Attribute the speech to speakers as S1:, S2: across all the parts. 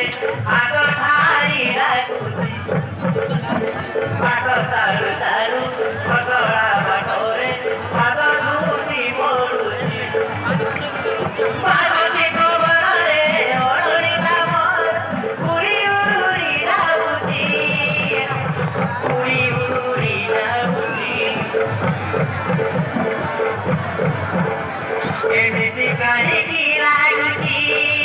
S1: हाथ धारी डाकुची हाथ तारु तारु पतला बाटोरे हाथ धूती पड़ुची बाजती खबरे ओढ़ी कामर उड़ी उड़ी जाऊची उड़ी उड़ी जाऊची एमिति काहींकी लाଗୁची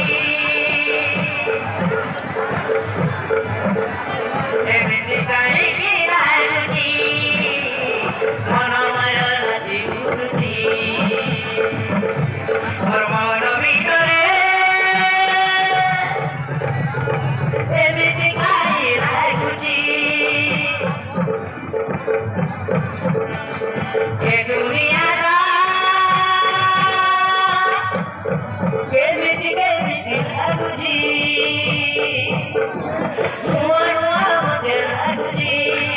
S1: एमिति काहींकी लाଗୁची मनमय नाची उठुची मोर मन ভিতরে एमिति काहींकी लाଗୁची ए दुनिया केमिति लाଗୁची नुआ नुआ मते लाଗୁची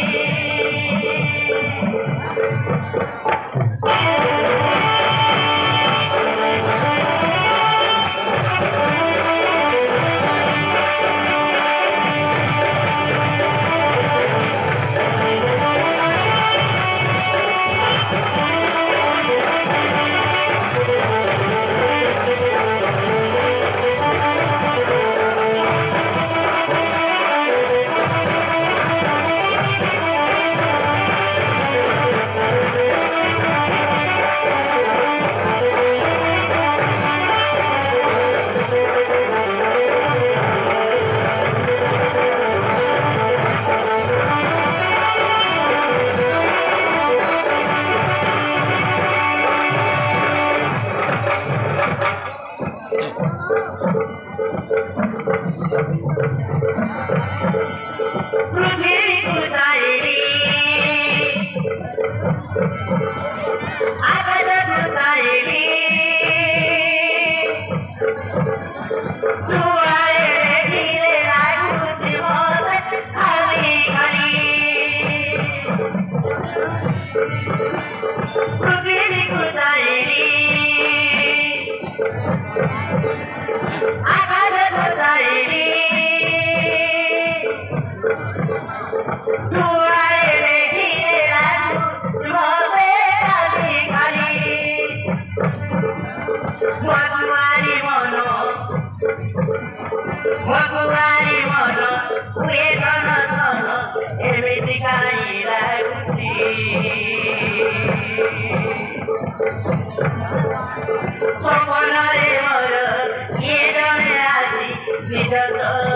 S1: पृथ्वी पुजारी आकाश पुजारी तुआरे धीरे लागुची मत खाली खाली पृथ्वी पुजारी आकाश पुजारी तुआरे धीरे लागुची मत खाली मधुवारी मन हुए धन धन एमिति काहींकी लाଗୁची सपनारे मोर किए जणे आसी निज